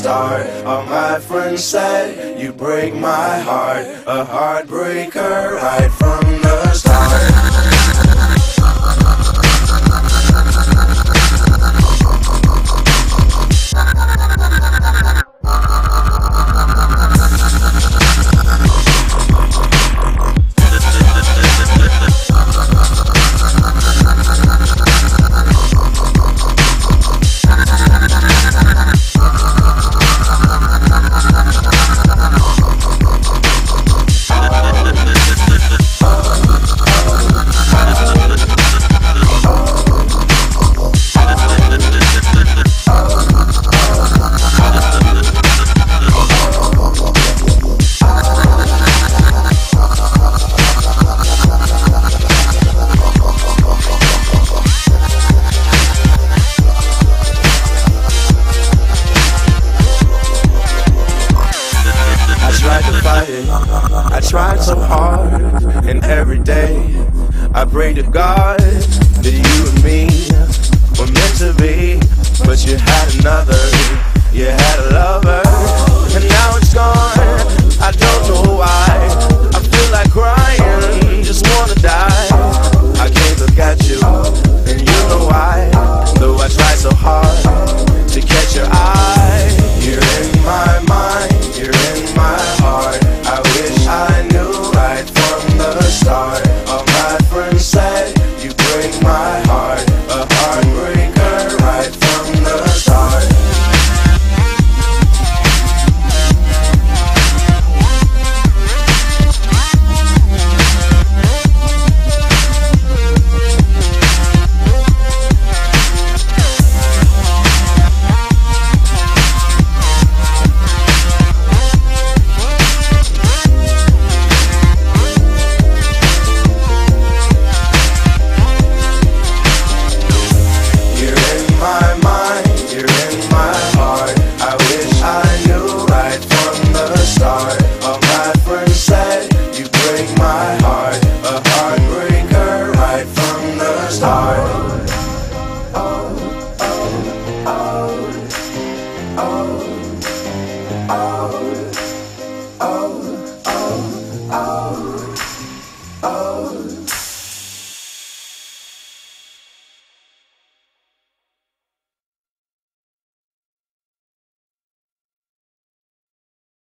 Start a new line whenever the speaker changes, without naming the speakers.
start. All my friends said you break my heart, a heartbreaker right from the start. I tried so hard, and every day I pray to God that you and me were meant to be. But you had another, you had a lover, and now it's gone. I don't know why, I feel like crying, just wanna die. I can't look at you, and you know why. Though I try so hard to catch your eye, you're in my mind, you're in my heart. I wish I knew right from the start. All my friends said you break my heart, a heartbreaker right from the start. Oh